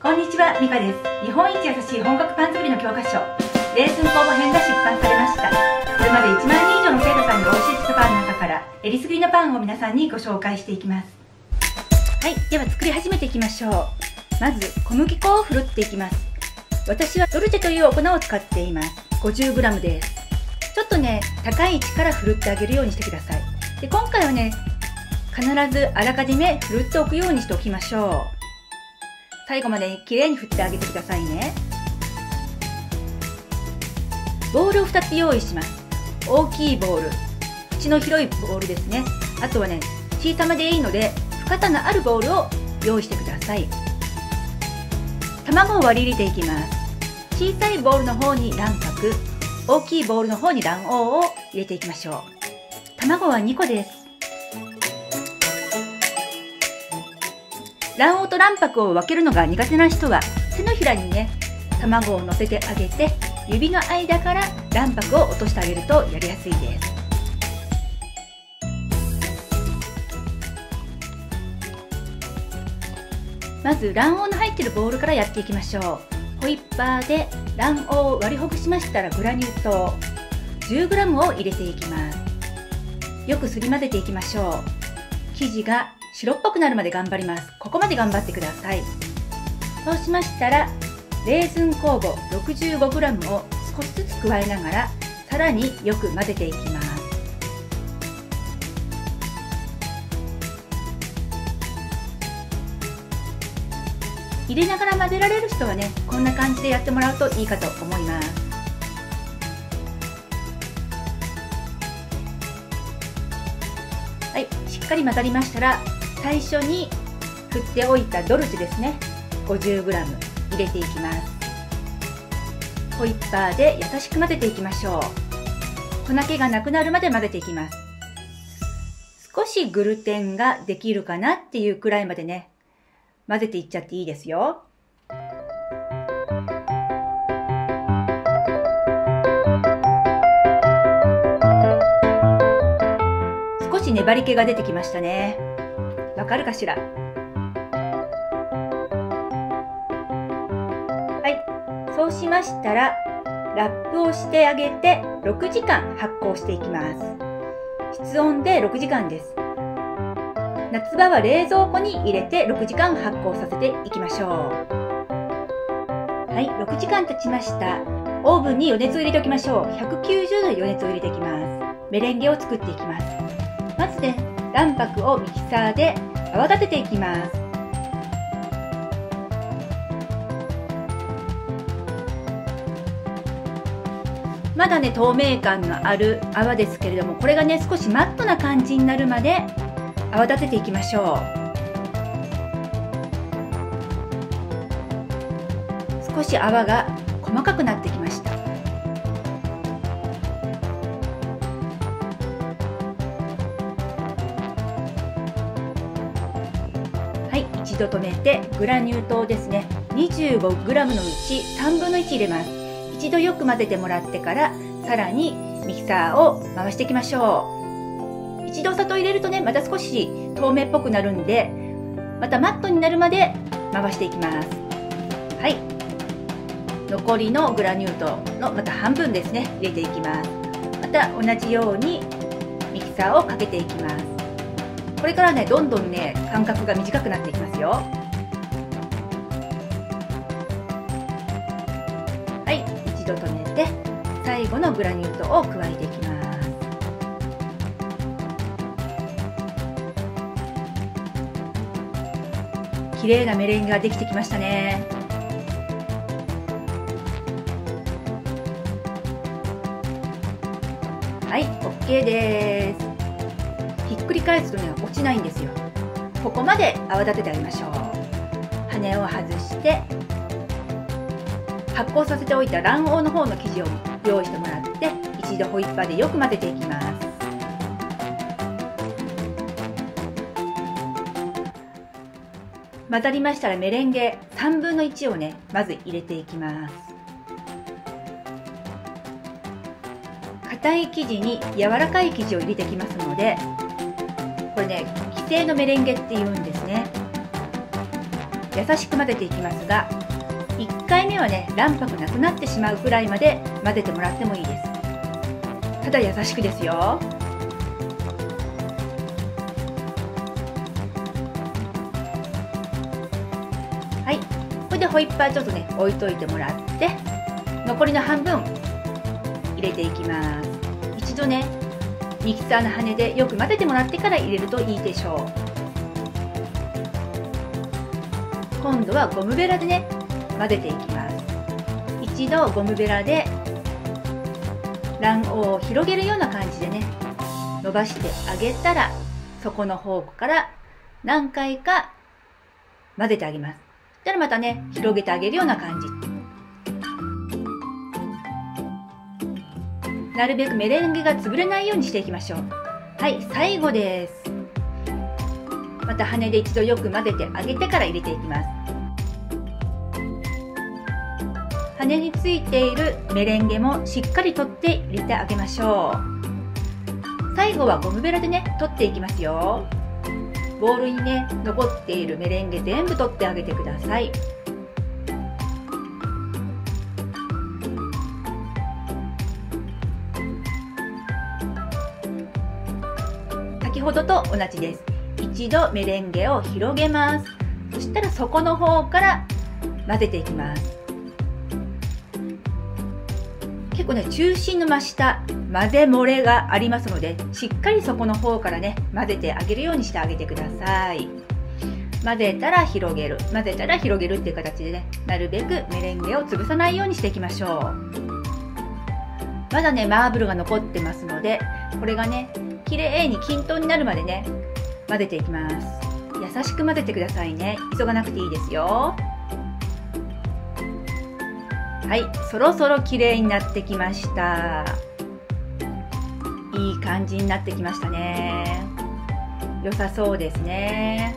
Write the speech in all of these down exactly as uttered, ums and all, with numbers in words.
こんにちは、ミカです。日本一優しい本格パン作りの教科書、レーズン工房編が出版されました。これまでいちまんにん以上の生徒さんにお教えしたパンの中から、えりすぐりのパンを皆さんにご紹介していきます。はい、では作り始めていきましょう。まず、小麦粉をふるっていきます。私はドルチェというお粉を使っています。ごじゅうグラム です。ちょっとね、高い位置からふるってあげるようにしてください。で、今回はね、必ずあらかじめふるっておくようにしておきましょう。最後まできれいに振ってあげてくださいね。ボウルをふたつ用意します。大きいボウル、口の広いボウルですね。あとはね、小さめでいいので深さのあるボウルを用意してください。卵を割り入れていきます。小さいボウルの方に卵白、大きいボウルの方に卵黄を入れていきましょう。卵はにこです。卵黄と卵白を分けるのが苦手な人は手のひらにね、卵を乗せてあげて指の間から卵白を落としてあげるとやりやすいです。まず卵黄の入っているボウルからやっていきましょう。ホイッパーで卵黄を割りほぐしましたらグラニュー糖 じゅうグラム を入れていきます。よくすり混ぜていきましょう。生地が白っぽくなるまで頑張ります。ここまで頑張ってください。そうしましたらレーズン酵母 ろくじゅうごグラム を少しずつ加えながらさらによく混ぜていきます。入れながら混ぜられる人はね、こんな感じでやってもらうといいかと思います。はい、しっかり混ざりましたら最初に振っておいたドルチェですね、 ごじゅうグラム 入れていきます。ホイッパーで優しく混ぜていきましょう。粉気がなくなるまで混ぜていきます。少しグルテンができるかなっていうくらいまでね、混ぜていっちゃっていいですよ。少し粘り気が出てきましたね。わかるかしら。はい、そうしましたらラップをしてあげてろくじかん発酵していきます。室温でろくじかんです。夏場は冷蔵庫に入れてろくじかん発酵させていきましょう。はい、ろくじかん経ちました。オーブンに余熱を入れておきましょう。ひゃくきゅうじゅうどで余熱を入れていきます。メレンゲを作っていきます。まずね、卵白をミキサーで泡立てていきます。まだね、透明感のある泡ですけれども、これがね、少しマットな感じになるまで泡立てていきましょう。少し泡が細かくなってきました。はい、一度止めてグラニュー糖ですね、 にじゅうごグラム のうちさんぶんのいち入れます。一度よく混ぜてもらってからさらにミキサーを回していきましょう。一度お砂糖入れるとね、また少し透明っぽくなるんで、またマットになるまで回していきます。はい、残りのグラニュー糖のまた半分ですね、入れていきます。また同じようにミキサーをかけていきます。これからね、どんどんね、間隔が短くなっていきますよ。はい、一度止めて最後のグラニュー糖を加えていきます。綺麗なメレンゲができてきましたね。はい、OK です。ひっくり返すとね、落ちないんですよ。ここまで泡立ててあげましょう。羽を外して発酵させておいた卵黄の方の生地を用意してもらって、一度ホイッパーでよく混ぜていきます。混ざりましたらメレンゲさんぶんのいちをね、まず入れていきます。硬い生地に柔らかい生地を入れてきますので、これね、既製のメレンゲっていうんですね。 優しく混ぜていきますが、いっかいめはね卵白なくなってしまうくらいまで混ぜてもらってもいいです。ただ優しくですよ。はい、これでホイッパーちょっとね置いといてもらって、残りの半分入れていきます。一度ねミキサーの羽でよく混ぜてもらってから入れるといいでしょう。今度はゴムベラでね混ぜていきます。一度ゴムベラで卵黄を広げるような感じでね伸ばしてあげたら、底の方から何回か混ぜてあげます。そしたらまたね広げてあげるような感じ。なるべくメレンゲが潰れないようにしていきましょう。はい、最後です。また羽で一度よく混ぜてあげてから入れていきます。羽についているメレンゲもしっかり取って入れてあげましょう。最後はゴムベラでね取っていきますよ。ボウルにね残っているメレンゲ全部取ってあげてください。先ほどと同じです。一度メレンゲを広げます。そしたら底の方から混ぜていきます。結構ね中心の真下混ぜ漏れがありますので、しっかり底の方からね混ぜてあげるようにしてあげてください。混ぜたら広げる、混ぜたら広げるっていう形でね、なるべくメレンゲを潰さないようにしていきましょう。まだねマーブルが残ってますので、これがね綺麗に均等になるまでね混ぜていきます。優しく混ぜてくださいね。急がなくていいですよ。はい、そろそろ綺麗になってきました。いい感じになってきましたね。良さそうですね。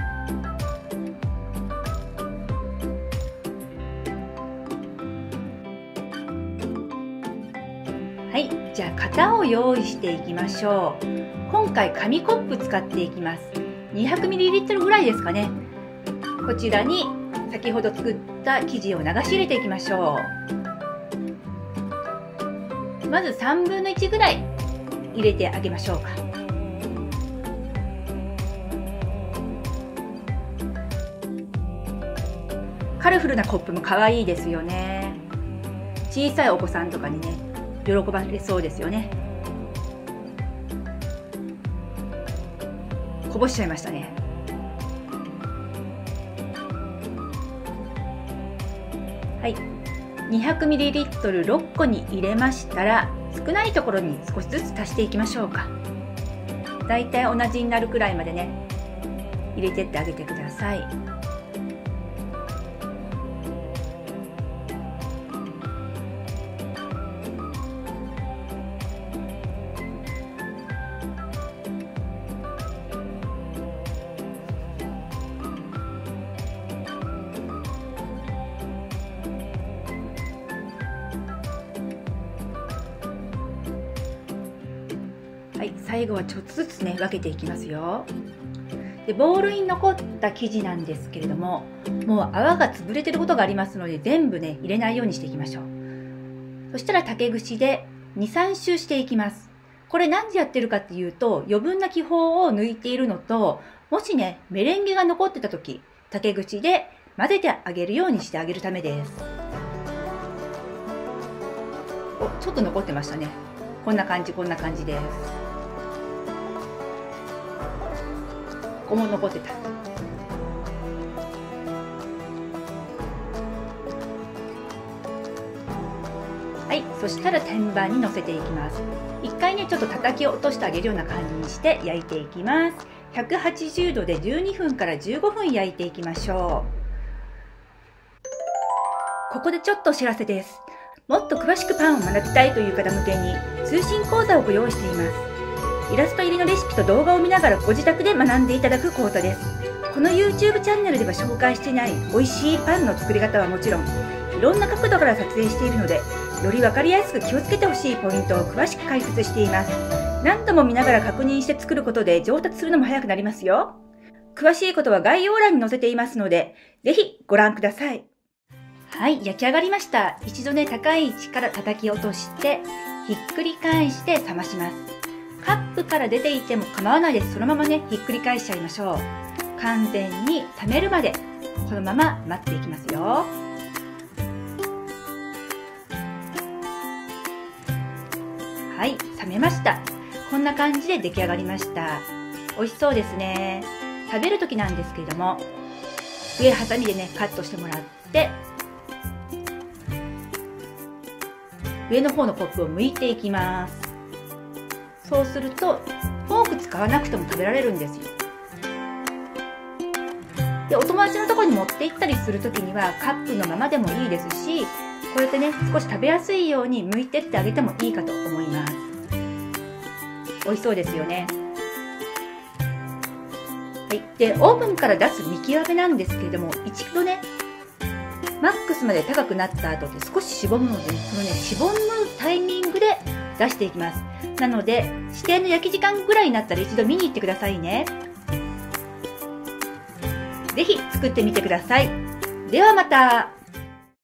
はい、じゃあ型を用意していきましょう。今回紙コップ使っていきます。にひゃくミリリットル ぐらいですかね。こちらに先ほど作った生地を流し入れていきましょう。まずさんぶんのいちぐらい入れてあげましょうか。カラフルなコップも可愛いですよね。小さいお子さんとかにね喜ばれそうですよね。こぼしちゃいましたね。はい、にひゃくミリリットル ろっこに入れましたら、少ないところに少しずつ足していきましょうか。だいたい同じになるくらいまでね入れてってあげてください。はい、最後はちょっとずつね分けていきますよ。でボウルに残った生地なんですけれども、もう泡が潰れてることがありますので、全部ね入れないようにしていきましょう。そしたら竹串でにさん周していきます。これ何でやってるかっていうと、余分な気泡を抜いているのと、もしねメレンゲが残ってた時、竹串で混ぜてあげるようにしてあげるためです。お、ちょっと残ってましたね。こんな感じ、こんな感じです。ここも残ってた。はい、そしたら天板に乗せていきます。一回ねちょっと叩き落としてあげるような感じにして焼いていきます。ひゃくはちじゅうどでじゅうにふんからじゅうごふん焼いていきましょう。ここでちょっとお知らせです。もっと詳しくパンを学びたいという方向けに通信講座をご用意しています。イラスト入りのレシピと動画を見ながらご自宅で学んでいただく講座です。この YouTube チャンネルでは紹介していない美味しいパンの作り方はもちろん、いろんな角度から撮影しているので、より分かりやすく気をつけてほしいポイントを詳しく解説しています。何度も見ながら確認して作ることで上達するのも早くなりますよ。詳しいことは概要欄に載せていますので、 ぜひご覧ください。はい、焼き上がりました。一度ね、高い位置から叩き落として、ひっくり返して冷まします。カップから出ていても構わないです。そのままね、ひっくり返しちゃいましょう。完全に冷めるまで、このまま待っていきますよ。はい、冷めました。こんな感じで出来上がりました。美味しそうですね。食べる時なんですけれども、上ハサミでね、カットしてもらって、上の方のコップを剥いていきます。そうすると、フォーク使わなくても食べられるんですよ。で、お友達のところに持って行ったりするときには、カップのままでもいいですし、こうやってね、少し食べやすいように剥いてってあげてもいいかと思います。美味しそうですよね。はい。で、オーブンから出す見極めなんですけれども、一度ね、マックスまで高くなった後で少ししぼむので、ね、このね、しぼむタイミングで出していきます。なので、指定の焼き時間ぐらいになったら一度見に行ってくださいね。ぜひ作ってみてください。ではまた。